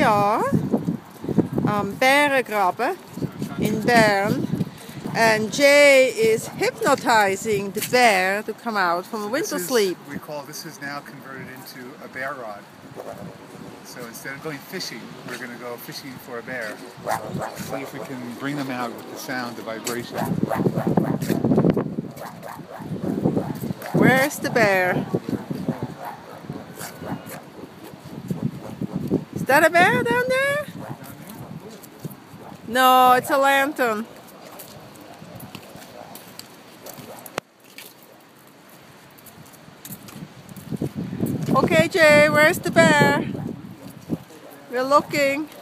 jaar Bärengraben in Bern, and Jay is hypnotizing the bear to come out from a winter sleep. This is now converted into a bear rod. So instead of going fishing, we're going to go fishing for a bear. See if we can bring them out with the sound, the vibration. Where's the bear? Is that a bear down there? No, it's a lantern. Okay, Jay, where's the bear? We're looking.